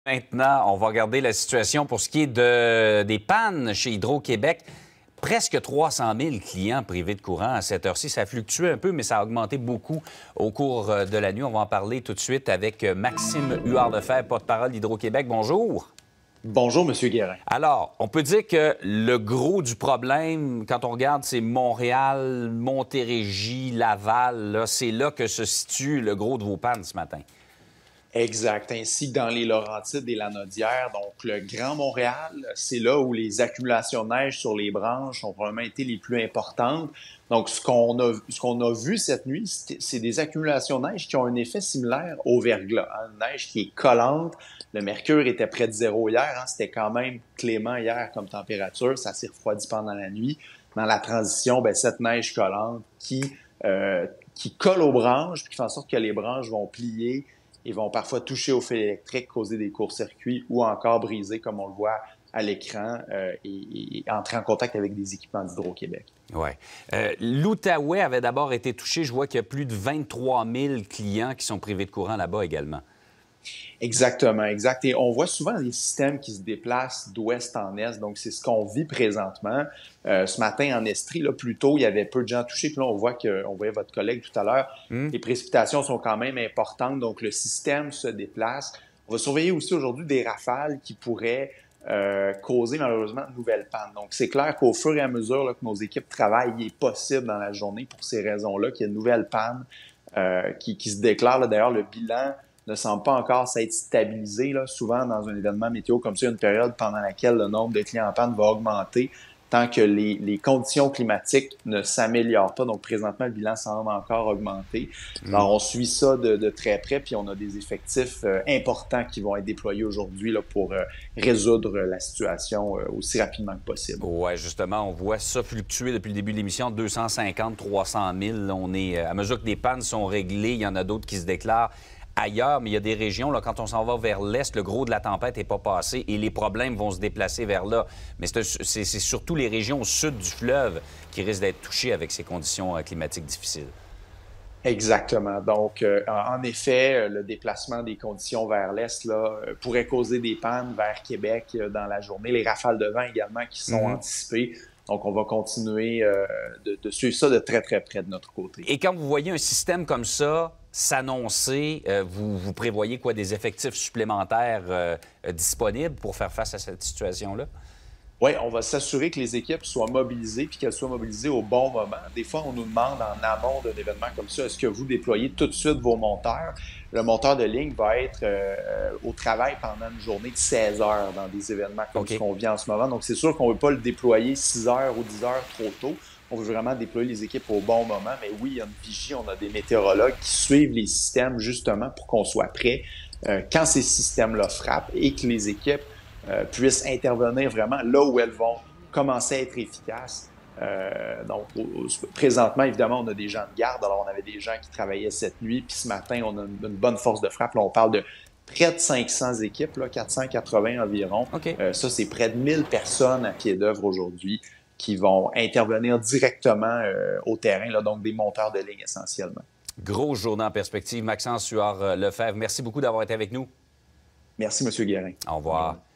Maintenant, on va regarder la situation pour ce qui est des pannes chez Hydro-Québec. Presque 300 000 clients privés de courant à cette heure-ci. Ça a fluctué un peu, mais ça a augmenté beaucoup au cours de la nuit. On va en parler tout de suite avec Maxime Huard-Lefebvre, porte-parole d'Hydro-Québec. Bonjour. Bonjour, M. Guérin. Alors, on peut dire que le gros du problème, quand on regarde, c'est Montréal, Montérégie, Laval. C'est là que se situe le gros de vos pannes ce matin. Exact. Ainsi que dans les Laurentides et la Nodière. Donc, le Grand Montréal, c'est là où les accumulations de neige sur les branches ont probablement été les plus importantes. Donc, ce qu'on a vu cette nuit, c'est des accumulations de neige qui ont un effet similaire au verglas. Une neige qui est collante. Le mercure était près de zéro hier. C'était quand même clément hier comme température. Ça s'est refroidi pendant la nuit. Dans la transition, cette neige collante qui colle aux branches, puis qui fait en sorte que les branches vont plier. Ils vont parfois toucher au fil électrique, causer des courts-circuits ou encore briser, comme on le voit à l'écran, et entrer en contact avec des équipements d'Hydro-Québec. Oui. L'Outaouais avait d'abord été touché. Je vois qu'il y a plus de 23 000 clients qui sont privés de courant là-bas également. Exactement, exact. Et on voit souvent des systèmes qui se déplacent d'ouest en est, donc c'est ce qu'on vit présentement. Ce matin, en Estrie, là, plus tôt, il y avait peu de gens touchés, puis là, on voyait votre collègue tout à l'heure, les précipitations sont quand même importantes, donc le système se déplace. On va surveiller aussi aujourd'hui des rafales qui pourraient causer malheureusement de nouvelles pannes. Donc, c'est clair qu'au fur et à mesure là, que nos équipes travaillent, il est possible dans la journée, pour ces raisons-là, qu'il y ait de nouvelles pannes qui se déclarent. Là, d'ailleurs, le bilan ne semble pas encore s'être stabilisé. Là. Souvent, dans un événement météo comme ça, il y a une période pendant laquelle le nombre de clients en panne va augmenter tant que les conditions climatiques ne s'améliorent pas. Donc, présentement, le bilan semble encore augmenter. Alors, on suit ça de très près, puis on a des effectifs importants qui vont être déployés aujourd'hui là, pour résoudre la situation aussi rapidement que possible. Oui, justement, on voit ça fluctuer depuis le début de l'émission, 250, 300 000. On est, à mesure que des pannes sont réglées, il y en a d'autres qui se déclarent ailleurs, mais il y a des régions, là, quand on s'en va vers l'est, le gros de la tempête n'est pas passé et les problèmes vont se déplacer vers là. Mais c'est surtout les régions au sud du fleuve qui risquent d'être touchées avec ces conditions climatiques difficiles. Exactement. Donc, en effet, le déplacement des conditions vers l'est là, pourrait causer des pannes vers Québec dans la journée. Les rafales de vent également qui sont anticipées. Donc, on va continuer de suivre ça de très, très près de notre côté. Et quand vous voyez un système comme ça s'annoncer, vous prévoyez quoi, des effectifs supplémentaires disponibles pour faire face à cette situation-là? Oui, on va s'assurer que les équipes soient mobilisées puis qu'elles soient mobilisées au bon moment. Des fois, on nous demande en amont d'un événement comme ça, est-ce que vous déployez tout de suite vos monteurs? Le monteur de ligne va être au travail pendant une journée de 16 heures dans des événements comme ce qu'on vit en ce moment. Donc, c'est sûr qu'on ne veut pas le déployer 6 heures ou 10 heures trop tôt. On veut vraiment déployer les équipes au bon moment. Mais oui, il y a une vigie, on a des météorologues qui suivent les systèmes justement pour qu'on soit prêt quand ces systèmes-là frappent et que les équipes puissent intervenir vraiment là où elles vont commencer à être efficaces. Donc, présentement, évidemment, on a des gens de garde. Alors, on avait des gens qui travaillaient cette nuit. Puis ce matin, on a une bonne force de frappe. Là, on parle de près de 500 équipes, là, 480 environ. Ça, c'est près de 1000 personnes à pied d'œuvre aujourd'hui qui vont intervenir directement au terrain, là, donc des monteurs de ligne essentiellement. Grosse journée en perspective. Maxence Huard-Lefebvre, merci beaucoup d'avoir été avec nous. Merci, M. Guérin. Au revoir.